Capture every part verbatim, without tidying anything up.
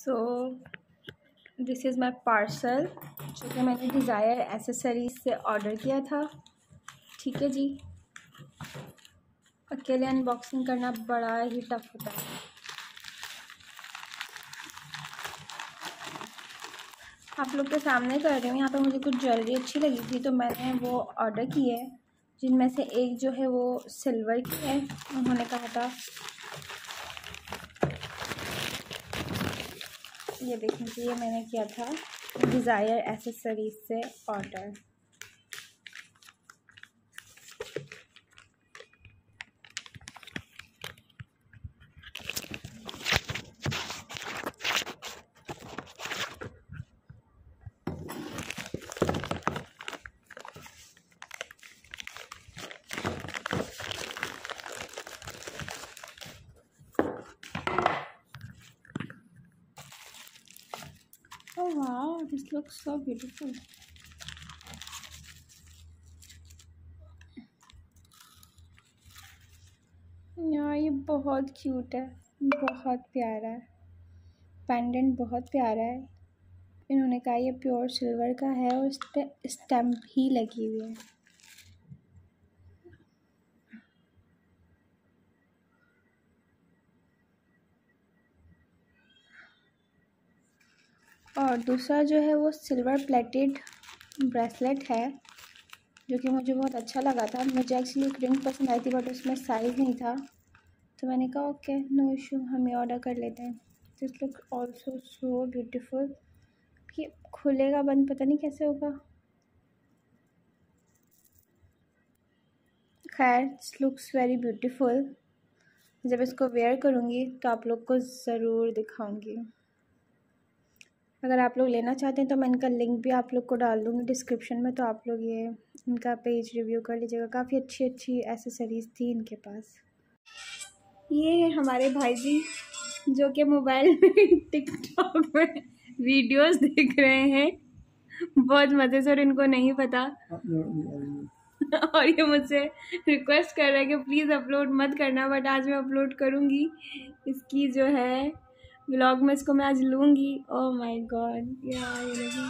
So this is my parcel जो कि मैंने डिज़ायर एसेसरीज से ऑर्डर किया था। ठीक है जी, अकेले अनबॉक्सिंग करना बड़ा ही टफ होता है। आप लोग के सामने कर रही हूँ। यहाँ पे मुझे कुछ ज्वेलरी अच्छी लगी थी तो मैंने वो ऑर्डर की है, जिनमें से एक जो है वो सिल्वर की है। उन्होंने कहा था, ये देखने के लिए मैंने किया था डिज़ायर एसेसरीज से order. Oh wow, this looks so beautiful. यार ये बहुत क्यूट है, बहुत प्यारा है। पेंडेंट बहुत प्यारा है। इन्होंने कहा ये प्योर सिल्वर का है और इस पर स्टैम्प भी लगी हुई है। और दूसरा जो है वो सिल्वर प्लेटेड ब्रेसलेट है, जो कि मुझे बहुत अच्छा लगा था। मुझे एक्चुअली एक रिंग पसंद आई थी बट उसमें साइज़ नहीं था, तो मैंने कहा ओके नो इशू, हम ये ऑर्डर कर लेते हैं। This look also so beautiful. ये खुलेगा बंद पता नहीं कैसे होगा। खैर दिस लुक्स वेरी ब्यूटीफुल। जब इसको वेयर करूँगी तो आप लोग को ज़रूर दिखाऊंगी। अगर आप लोग लेना चाहते हैं तो मैं इनका लिंक भी आप लोग को डाल दूँगी डिस्क्रिप्शन में, तो आप लोग ये इनका पेज रिव्यू कर लीजिएगा। काफ़ी अच्छी अच्छी एसेसरीज़ थी इनके पास। ये है हमारे भाई जी जो कि मोबाइल में टिकटॉक में वीडियोस देख रहे हैं बहुत मज़े से, और इनको नहीं पता और ये मुझसे रिक्वेस्ट कर रहे हैं कि प्लीज़ अपलोड मत करना, बट आज मैं अपलोड करूँगी। इसकी जो है व्लॉग में इसको मैं आज लूँगी। ओह माय गॉड यार, ये देखो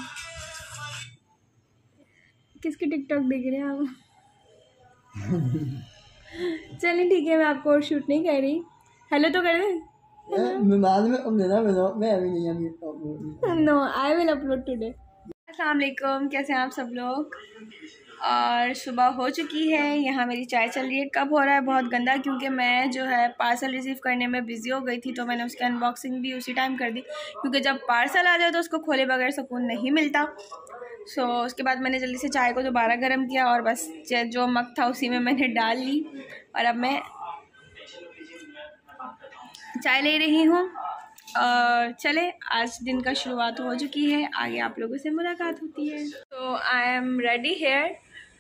किसकी टिकटॉक देख रहे हैं आप। चलिए ठीक है, मैं आपको और शूट नहीं कर रही। हेलो तो कर दें। No I will upload today. अस्सलाम वालेकुम, कैसे हैं आप सब लोग। और सुबह हो चुकी है, यहाँ मेरी चाय चल रही है। कब हो रहा है बहुत गंदा, क्योंकि मैं जो है पार्सल रिसीव करने में बिज़ी हो गई थी, तो मैंने उसकी अनबॉक्सिंग भी उसी टाइम कर दी, क्योंकि जब पार्सल आ जाए तो उसको खोले बगैर सुकून नहीं मिलता। सो so, उसके बाद मैंने जल्दी से चाय को दोबारा गर्म किया और बस जो मग था उसी में मैंने डाल ली, और अब मैं चाय ले रही हूँ। और चले, आज दिन का शुरुआत हो चुकी है, आगे आप लोगों से मुलाकात होती है। तो I am ready here.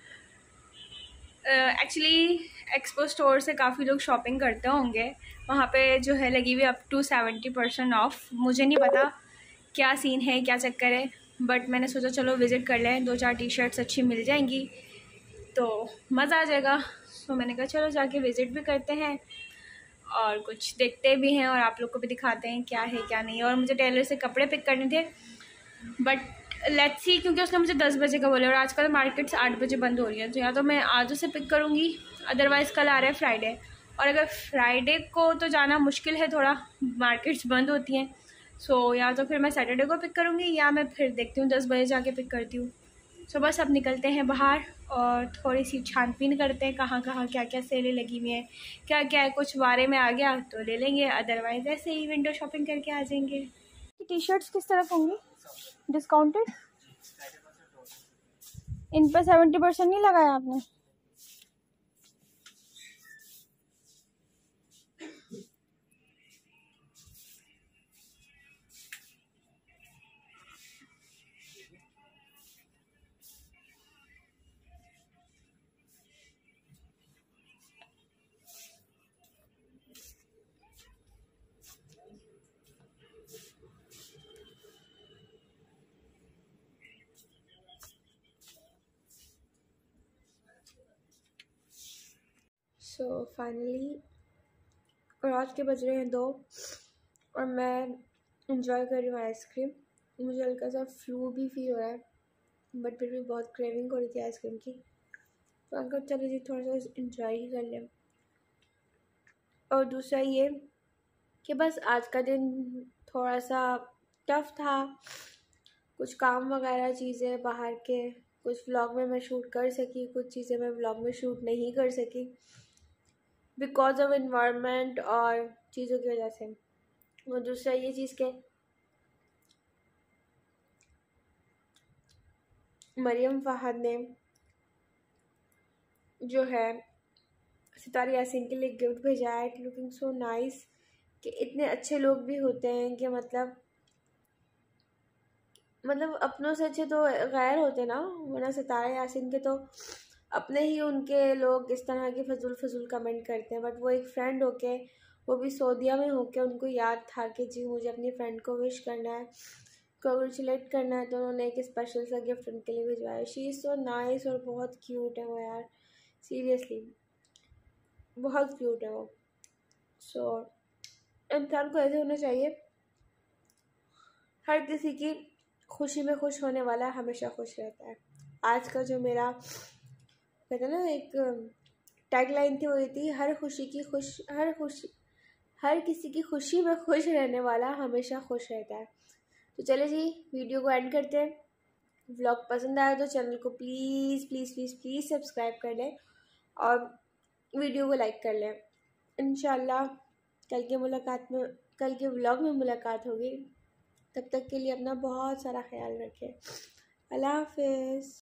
Actually expo store से काफ़ी लोग शॉपिंग करते होंगे, वहाँ पे जो है लगी हुई up to seventy percent off. मुझे नहीं पता क्या सीन है, क्या चक्कर है, बट मैंने सोचा चलो विज़िट कर लें, दो चार टी शर्ट्स अच्छी मिल जाएंगी तो मज़ा आ जाएगा। तो मैंने कहा चलो जाके विज़िट भी करते हैं और कुछ देखते भी हैं और आप लोग को भी दिखाते हैं क्या है क्या नहीं। और मुझे टेलर से कपड़े पिक करने थे, बट लेट्स सी, क्योंकि उसने मुझे दस बजे का बोले और आजकल मार्केट्स आठ बजे बंद हो रही है, तो या तो मैं आज उसे पिक करूँगी, अदरवाइज़ कल आ रहा है फ्राइडे। और अगर फ्राइडे को तो जाना मुश्किल है, थोड़ा मार्केट्स बंद होती हैं, सो या तो फिर मैं सैटरडे को पिक करूँगी या मैं फिर देखती हूँ दस बजे जाके पिक करती हूँ। सो बस अब निकलते हैं बाहर और थोड़ी सी छानबीन करते हैं कहाँ कहाँ क्या क्या सेलें लगी हुई हैं, क्या क्या है। कुछ बारे में आ गया तो ले लेंगे, अदरवाइज़ ऐसे ही विंडो शॉपिंग करके आ जाएंगे। टी शर्ट्स किस तरफ होंगी डिस्काउंटेड? इन पर सेवेंटी परसेंट नहीं लगाया आपने? सो फाइनली रात के बज रहे हैं दो और मैं इंजॉय कर रही हूँ आइसक्रीम। मुझे हल्का सा फ्लू भी फील हो रहा है, बट फिर भी बहुत क्रेविंग हो रही थी आइसक्रीम की, तो अंकल चलो जी थोड़ा सा इंजॉय ही कर लें। और दूसरा ये कि बस आज का दिन थोड़ा सा टफ था, कुछ काम वगैरह चीज़ें बाहर के, कुछ व्लॉग में मैं शूट कर सकी, कुछ चीज़ें मैं व्लॉग में शूट नहीं कर सकी बिकॉज ऑफ इन्वायरमेंट और चीज़ों की वजह से। और दूसरा ये चीज़ के मरियम फहद ने जो है सितारा यासीन के लिए गिफ्ट भेजा है, लुकिंग सो नाइस, कि इतने अच्छे लोग भी होते हैं कि मतलब मतलब अपनों से अच्छे तो गैर होते ना, वरना सितारा यासीन के तो अपने ही उनके लोग इस तरह के फजूल फजूल कमेंट करते हैं, बट वो एक फ्रेंड होके, वो भी सऊदीया में होके उनको याद था कि जी मुझे अपनी फ्रेंड को विश करना है, कॉन्ग्रेचुलेट करना है, तो उन्होंने एक स्पेशल सा गिफ्ट उनके लिए भिजवाया। शी इज़ सो नाइस और बहुत क्यूट है वो यार, सीरियसली बहुत क्यूट है वो। सो so, इंसान को ऐसे होना चाहिए, हर किसी की खुशी में खुश होने वाला हमेशा खुश रहता है। आज का जो मेरा कहते हैं ना एक टैग लाइन थी, वो ये थी, हर खुशी की खुश हर खुशी हर किसी की खुशी में खुश रहने वाला हमेशा खुश रहता है। तो चले जी वीडियो को एंड करते हैं। व्लॉग पसंद आया तो चैनल को please please please please subscribe कर लें और वीडियो को लाइक कर लें। इंशाल्लाह कल की मुलाकात में कल के व्लॉग में मुलाकात होगी। तब तक के लिए अपना बहुत सारा ख्याल रखें। अल्लाह हाफिज़।